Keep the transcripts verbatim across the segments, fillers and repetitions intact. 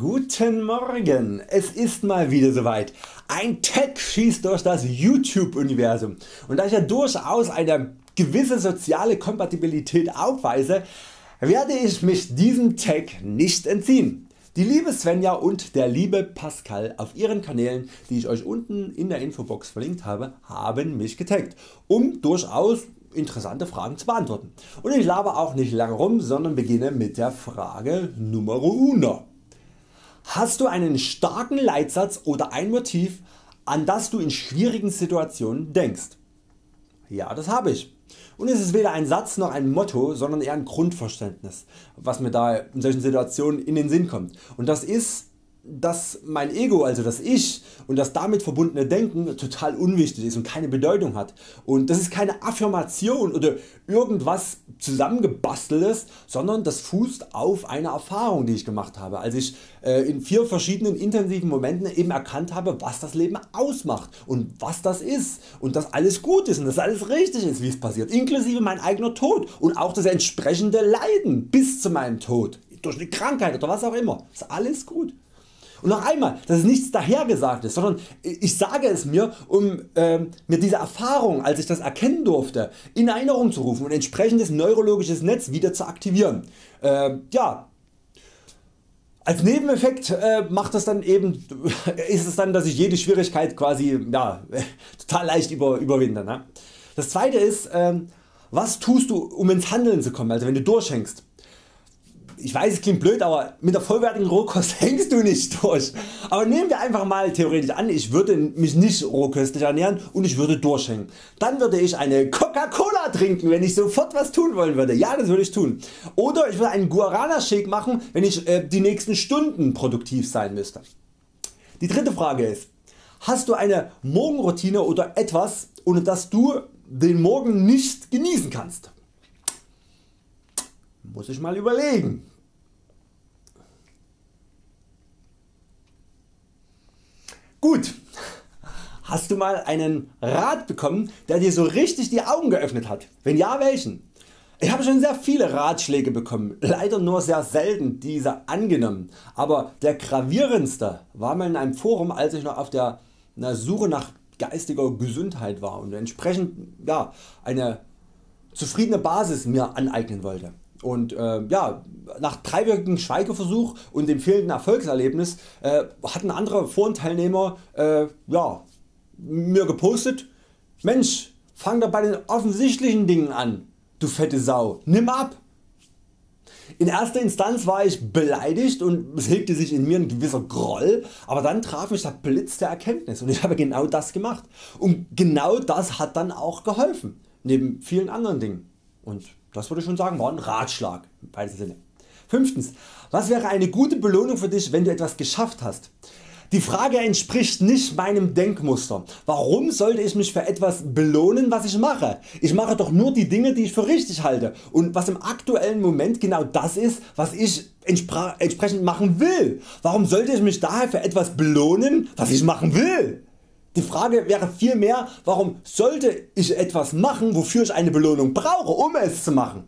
Guten Morgen, es ist mal wieder soweit. Ein Tag schießt durch das YouTube Universum und da ich ja durchaus eine gewisse soziale Kompatibilität aufweise, werde ich mich diesem Tag nicht entziehen. Die liebe Svenja und der liebe Pascal auf ihren Kanälen, die ich Euch unten in der Infobox verlinkt habe, haben mich getaggt, um durchaus interessante Fragen zu beantworten. Und ich laber auch nicht lange rum, sondern beginne mit der Frage Nummer uno. Hast du einen starken Leitsatz oder ein Motiv, an das du in schwierigen Situationen denkst? Ja, das habe ich. Und es ist weder ein Satz noch ein Motto, sondern eher ein Grundverständnis, was mir da in solchen Situationen in den Sinn kommt. Und das ist, dass mein Ego, also das Ich und das damit verbundene Denken total unwichtig ist und keine Bedeutung hat. Und das ist keine Affirmation oder irgendwas zusammengebasteltes, sondern das fußt auf eine Erfahrung, die ich gemacht habe, als ich äh, in vier verschiedenen intensiven Momenten eben erkannt habe, was das Leben ausmacht und was das ist und dass alles gut ist und dass alles richtig ist, wie es passiert, inklusive mein eigener Tod und auch das entsprechende Leiden bis zu meinem Tod durch eine Krankheit oder was auch immer. Ist alles gut. Und noch einmal, dass es nichts dahergesagtes, sondern ich sage es mir, um äh, mir diese Erfahrung, als ich das erkennen durfte, in Erinnerung zu rufen und entsprechendes neurologisches Netz wieder zu aktivieren. Äh, ja, als Nebeneffekt äh, macht es dann eben, ist es dann, dass ich jede Schwierigkeit quasi ja, total leicht über, überwinde. Ne? Das zweite ist, äh, was tust du, um ins Handeln zu kommen, also wenn du durchhängst. Ich weiß, es klingt blöd, aber mit der vollwertigen Rohkost hängst du nicht durch. Aber nehmen wir einfach mal theoretisch an, ich würde mich nicht rohköstlich ernähren und ich würde durchhängen. Dann würde ich eine Coca-Cola trinken, wenn ich sofort was tun wollen würde. Ja, das würde ich tun. Oder ich würde einen Guarana Shake machen, wenn ich äh, die nächsten Stunden produktiv sein müsste. Die dritte Frage ist, hast du eine Morgenroutine oder etwas, ohne das du den Morgen nicht genießen kannst? Muss ich mal überlegen. Gut, hast du mal einen Rat bekommen, der dir so richtig die Augen geöffnet hat? Wenn ja, welchen? Ich habe schon sehr viele Ratschläge bekommen, leider nur sehr selten diese angenommen, aber der gravierendste war mal in einem Forum, als ich noch auf der na, Suche nach geistiger Gesundheit war und entsprechend ja, eine zufriedene Basis mir aneignen wollte. Und äh, ja, nach dreiwöchigem Schweigeversuch und dem fehlenden Erfolgserlebnis äh, hatten andere Forenteilnehmer äh, ja, mir gepostet, Mensch, fang doch bei den offensichtlichen Dingen an, du fette Sau, nimm ab. In erster Instanz war ich beleidigt und es hegte sich in mir ein gewisser Groll, aber dann traf mich der Blitz der Erkenntnis und ich habe genau das gemacht. Und genau das hat dann auch geholfen, neben vielen anderen Dingen. Und das würde ich schon sagen, war ein Ratschlag im weitesten Sinne. Fünftens. Was wäre eine gute Belohnung für dich, wenn du etwas geschafft hast? Die Frage entspricht nicht meinem Denkmuster. Warum sollte ich mich für etwas belohnen, was ich mache? Ich mache doch nur die Dinge, die ich für richtig halte und was im aktuellen Moment genau das ist, was ich entsprechend machen will. Warum sollte ich mich daher für etwas belohnen, was ich machen will? Die Frage wäre vielmehr, warum sollte ich etwas machen, wofür ich eine Belohnung brauche, um es zu machen?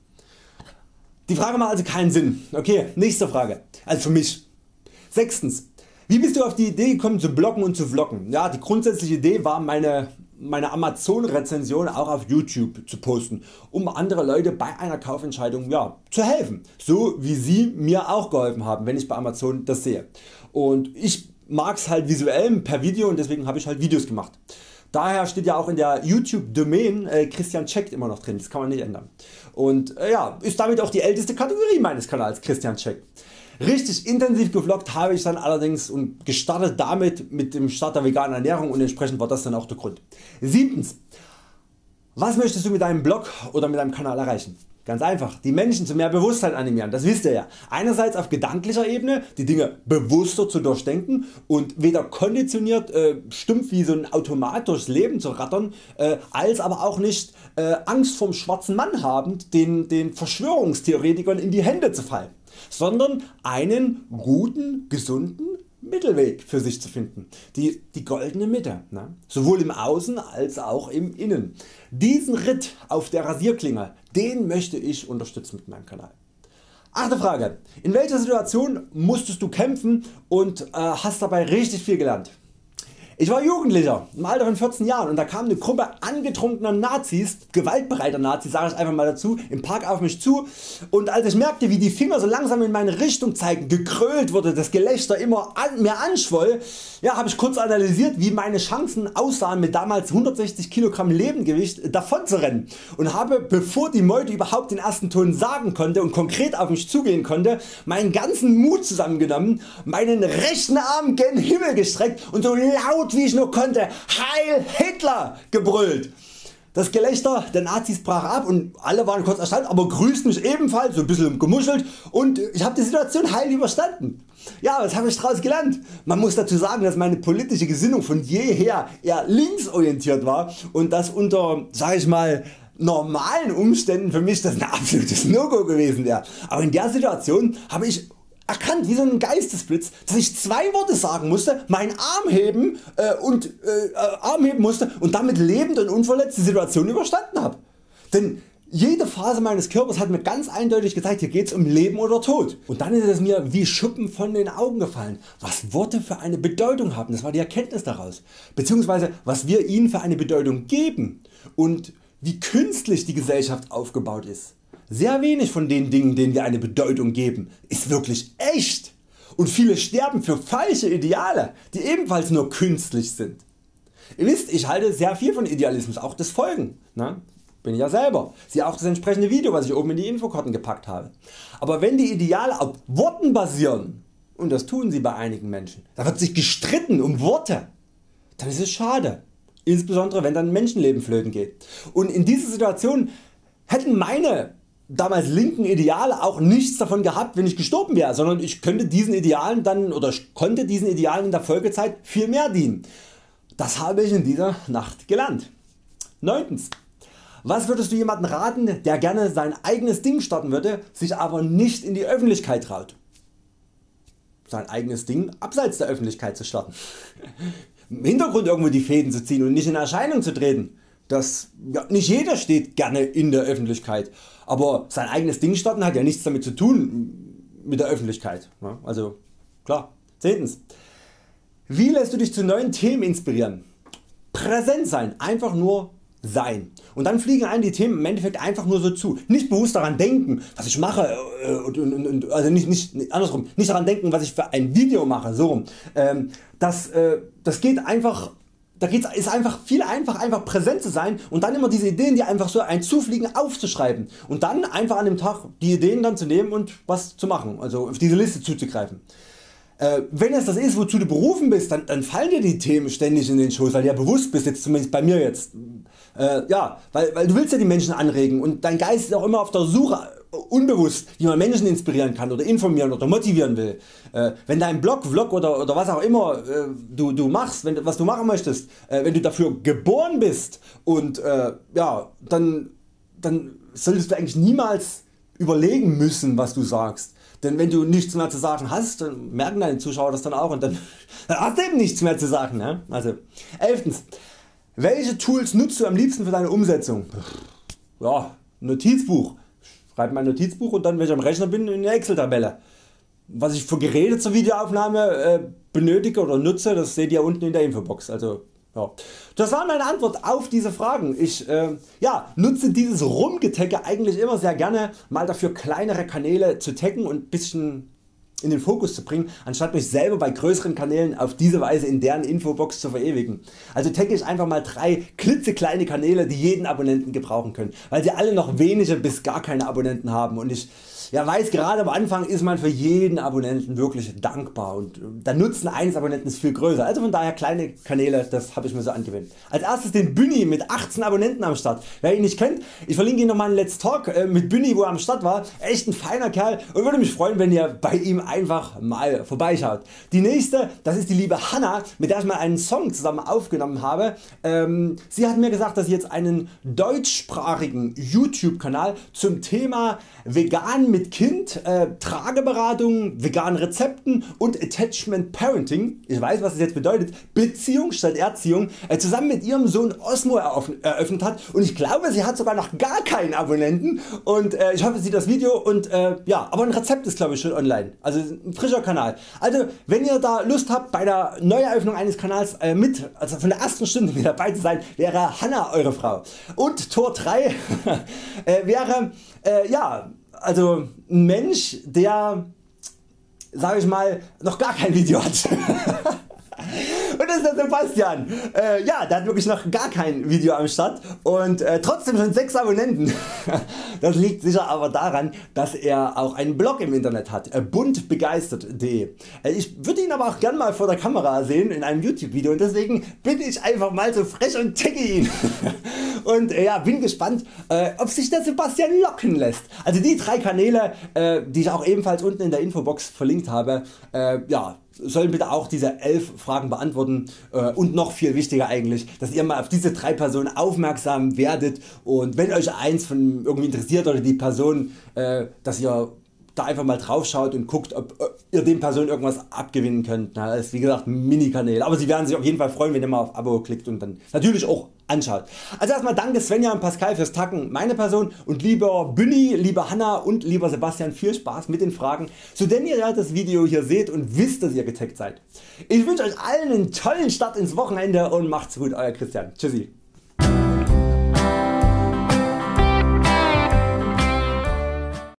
Die Frage macht also keinen Sinn. Okay, nächste Frage, also für mich. Sechstens. Wie bist du auf die Idee gekommen zu bloggen und zu vloggen? Ja, die grundsätzliche Idee war meine, meine Amazon Rezension auch auf YouTube zu posten, um andere Leute bei einer Kaufentscheidung ja, zu helfen, so wie sie mir auch geholfen haben, wenn ich bei Amazon das sehe. Und ich mag es halt visuell per Video und deswegen habe ich halt Videos gemacht. Daher steht ja auch in der YouTube Domain äh, Christian checkt immer noch drin, das kann man nicht ändern. Und äh, ja, ist damit auch die älteste Kategorie meines Kanals, Christian checkt. Richtig intensiv gevloggt habe ich dann allerdings und gestartet damit mit dem Start der veganen Ernährung und entsprechend war das dann auch der Grund. Siebtens. Was möchtest du mit deinem Blog oder mit deinem Kanal erreichen? Ganz einfach, die Menschen zu mehr Bewusstheit animieren, das wisst ihr ja. Einerseits auf gedanklicher Ebene die Dinge bewusster zu durchdenken und weder konditioniert äh, stumpf wie so ein Automat durchs Leben zu rattern, äh, als aber auch nicht äh, Angst vorm schwarzen Mann habend den, den Verschwörungstheoretikern in die Hände zu fallen, sondern einen guten, gesunden Mittelweg für sich zu finden, die, die goldene Mitte, ne? Sowohl im Außen als auch im Innen. Diesen Ritt auf der Rasierklinge, den möchte ich unterstützen mit meinem Kanal. Achte Frage. In welcher Situation musstest du kämpfen und äh, hast dabei richtig viel gelernt? Ich war Jugendlicher im Alter von vierzehn Jahren und da kam eine Gruppe angetrunkener Nazis, gewaltbereiter Nazis sage ich einfach mal dazu, im Park auf mich zu, und als ich merkte wie die Finger so langsam in meine Richtung zeigten, gekrölt wurde, das Gelächter immer an, mehr anschwoll, ja, habe ich kurz analysiert wie meine Chancen aussahen mit damals hundertsechzig Kilogramm Lebengewicht davon zu rennen, und habe, bevor die Meute überhaupt den ersten Ton sagen konnte und konkret auf mich zugehen konnte, meinen ganzen Mut zusammengenommen, meinen rechten Arm gen Himmel gestreckt und so laut wie ich nur konnte Heil Hitler gebrüllt. Das Gelächter der Nazis brach ab und alle waren kurz erstaunt, aber grüßten mich ebenfalls, so ein bisschen gemuschelt, und ich habe die Situation heil überstanden. Ja, was habe ich daraus gelernt? Man muss dazu sagen, dass meine politische Gesinnung von jeher eher linksorientiert war und das unter, sag ich mal, normalen Umständen für mich das ein absolutes No-Go gewesen wäre. Aber in der Situation habe ich erkannt wie so ein Geistesblitz, dass ich zwei Worte sagen musste, meinen Arm heben äh, und äh, Arm heben musste und damit lebend und unverletzt die Situation überstanden habe. Denn jede Phase meines Körpers hat mir ganz eindeutig gezeigt, hier geht es um Leben oder Tod. Und dann ist es mir wie Schuppen von den Augen gefallen, was Worte für eine Bedeutung haben. Das war die Erkenntnis daraus. Beziehungsweise was wir ihnen für eine Bedeutung geben und wie künstlich die Gesellschaft aufgebaut ist. Sehr wenig von den Dingen, denen wir eine Bedeutung geben, ist wirklich echt, und viele sterben für falsche Ideale, die ebenfalls nur künstlich sind. Ihr wisst, ich halte sehr viel von Idealismus, auch des Folgen, ne? Bin ich ja selber. Siehe auch das entsprechende Video, was ich oben in die Infokarten gepackt habe. Aber wenn die Ideale auf Worten basieren, und das tun sie bei einigen Menschen, da wird sich gestritten um Worte, dann ist es schade, insbesondere wenn dann ein Menschenleben flöten geht. Und in dieser Situation hätten meine damals linken Ideale auch nichts davon gehabt, wenn ich gestorben wäre, sondern ich könnte diesen Idealen dann oder ich konnte diesen Idealen in der Folgezeit viel mehr dienen. Das habe ich in dieser Nacht gelernt. Neuntens. Was würdest du jemandem raten, der gerne sein eigenes Ding starten würde, sich aber nicht in die Öffentlichkeit traut? Sein eigenes Ding abseits der Öffentlichkeit zu starten. Im Hintergrund irgendwo die Fäden zu ziehen und nicht in Erscheinung zu treten. Das, ja, nicht jeder steht gerne in der Öffentlichkeit, aber sein eigenes Ding starten hat ja nichts damit zu tun mit der Öffentlichkeit. Ja, also klar. Zehntens. Wie lässt du dich zu neuen Themen inspirieren? Präsent sein, einfach nur sein. Und dann fliegen einem die Themen im Endeffekt einfach nur so zu. Nicht bewusst daran denken, was ich mache, äh, und, und, und, also nicht, nicht, andersrum, nicht daran denken, was ich für ein Video mache. So rum. Ähm, das, äh, das geht einfach. Da ist einfach viel einfach, einfach präsent zu sein und dann immer diese Ideen, die einfach so ein zufliegen, aufzuschreiben und dann einfach an dem Tag die Ideen dann zu nehmen und was zu machen, also auf diese Liste zuzugreifen. Äh, wenn es das ist, wozu du berufen bist, dann, dann fallen dir die Themen ständig in den Schoß, weil du ja bewusst bist, jetzt zumindest bei mir jetzt. Äh, ja, weil, weil du willst ja die Menschen anregen und dein Geist ist auch immer auf der Suche, unbewusst, wie man Menschen inspirieren kann oder informieren oder motivieren will. Äh, wenn dein Blog, Vlog oder, oder was auch immer äh, du, du machst, wenn, was du machen möchtest, äh, wenn du dafür geboren bist, und äh, ja, dann, dann solltest du eigentlich niemals überlegen müssen, was du sagst. Denn wenn du nichts mehr zu sagen hast, dann merken deine Zuschauer das dann auch und dann, dann hast du eben nichts mehr zu sagen. Ne? Also, elftens. Welche Tools nutzt du am liebsten für deine Umsetzung? Ja, Notizbuch. Schreibe mein Notizbuch und dann, wenn ich am Rechner bin, in eine Excel Tabelle. Was ich für Geräte zur Videoaufnahme äh, benötige oder nutze, das seht ihr unten in der Infobox. Also, ja. Das war meine Antwort auf diese Fragen. Ich äh, ja, nutze dieses Rumgetagge eigentlich immer sehr gerne, mal dafür kleinere Kanäle zu taggen und ein bisschen in den Fokus zu bringen, anstatt mich selber bei größeren Kanälen auf diese Weise in deren Infobox zu verewigen. Also tagge ich einfach mal drei klitzekleine Kanäle, die jeden Abonnenten gebrauchen können, weil sie alle noch wenige bis gar keine Abonnenten haben, und ich ja, weiß, gerade am Anfang ist man für jeden Abonnenten wirklich dankbar und der Nutzen eines Abonnenten ist viel größer. Also von daher kleine Kanäle, das habe ich mir so angewöhnt. Als erstes den Bünni mit achtzehn Abonnenten am Start. Wer ihn nicht kennt, ich verlinke ihn nochmal in Let's Talk mit Bünni, wo er am Start war. Echt ein feiner Kerl und würde mich freuen, wenn ihr bei ihm einfach mal vorbeischaut. Die nächste, das ist die liebe Hanna, mit der ich mal einen Song zusammen aufgenommen habe. Ähm, sie hat mir gesagt, dass sie jetzt einen deutschsprachigen YouTube Kanal zum Thema Vegan mit mit Kind, äh, Trageberatung, veganen Rezepten und Attachment Parenting, ich weiß was das jetzt bedeutet, Beziehung statt Erziehung, äh, zusammen mit ihrem Sohn Osmo eröffnet hat und ich glaube sie hat sogar noch gar keinen Abonnenten und äh, ich hoffe sie sieht das Video und äh, ja, aber ein Rezept ist glaube ich schon online, also ein frischer Kanal. Also wenn ihr da Lust habt bei der Neueröffnung eines Kanals äh, mit, also von der ersten Stunde mit dabei zu sein, wäre Hanna eure Frau. Und Tor drei äh, wäre äh, ja, also ein Mensch der, sag ich mal, noch gar kein Video hat. Und das ist der Sebastian. Äh, ja, der hat wirklich noch gar kein Video am Start und äh, trotzdem schon sechs Abonnenten. Das liegt sicher aber daran, dass er auch einen Blog im Internet hat, äh, buntbegeistert punkt de. Äh, ich würde ihn aber auch gern mal vor der Kamera sehen in einem YouTube Video und deswegen bin ich einfach mal so frech und tagge ihn. Und äh, ja, bin gespannt äh, ob sich der Sebastian locken lässt. Also die drei Kanäle äh, die ich auch ebenfalls unten in der Infobox verlinkt habe, äh, ja, sollen bitte auch diese elf Fragen beantworten äh, und noch viel wichtiger eigentlich, dass ihr mal auf diese drei Personen aufmerksam werdet und wenn euch eins von irgendwie interessiert oder die Person, äh, dass ihr da einfach mal drauf schaut und guckt ob ihr den Personen irgendwas abgewinnen könnt. Na, das ist wie gesagt ein Mini-Kanal, aber sie werden sich auf jeden Fall freuen wenn ihr mal auf Abo klickt und dann natürlich auch anschaut. Also erstmal danke Svenja und Pascal fürs Tacken, meine Person, und lieber Bunny, lieber Hanna und lieber Sebastian, viel Spaß mit den Fragen, so denn ihr ja das Video hier seht und wisst dass ihr getaggt seid. Ich wünsche euch allen einen tollen Start ins Wochenende und macht's gut, euer Christian. Tschüssi.